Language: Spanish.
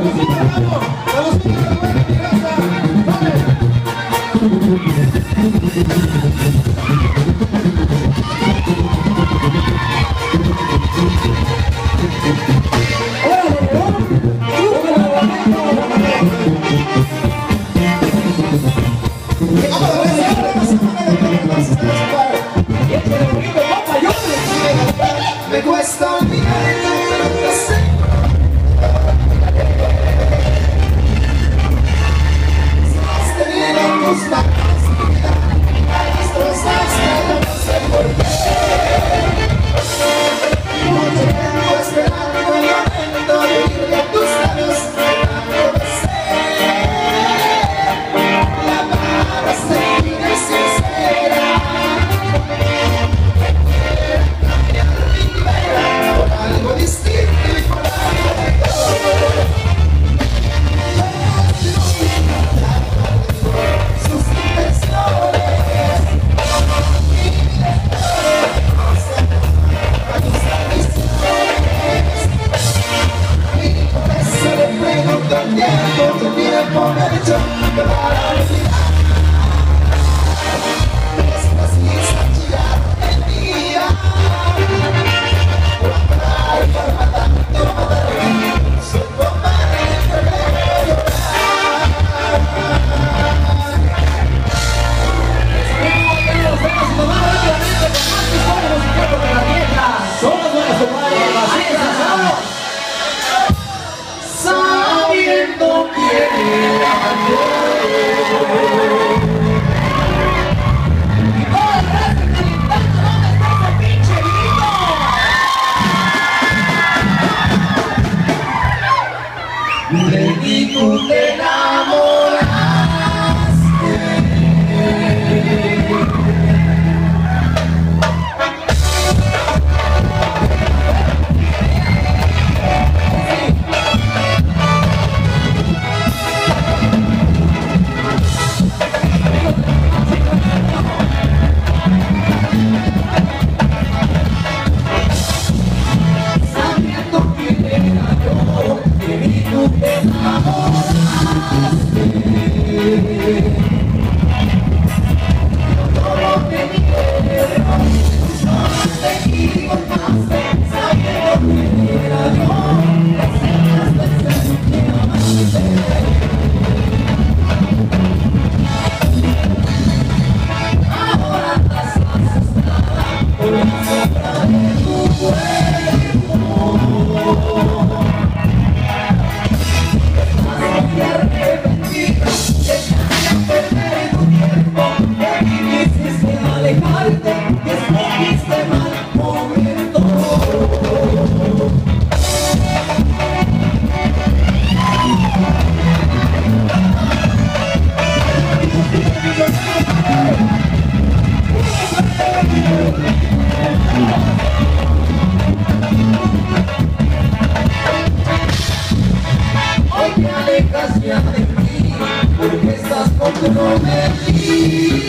Me cuesta olvidar pero te sé. Has tenido tus manos, destrozaste, no sé por qué. Mucho tiempo esperando el momento de irle a tus labios, no lo sé. La palabra sencilla y sincera. Algo distinto y por algo de todo. Sus intenciones y por eso le pregunto el tiempo que tiempo me ha hecho para olvidar. Estas mismas ya el día. Sabiendo que y tú te enamoraste. Sabiendo que era yo, y tú te enamoraste. Todo te dieron, solo te equivocaste, sabiendo que era yo. Las veces que amaste. Ahora las haces nada por la sombra de tu cuerpo. Estás muy arrepentida, dejaste perder tu tiempo, que quisiste alejarte, que escogiste mal momento. Hoy te alejas ya de mí, porque estás comprometido.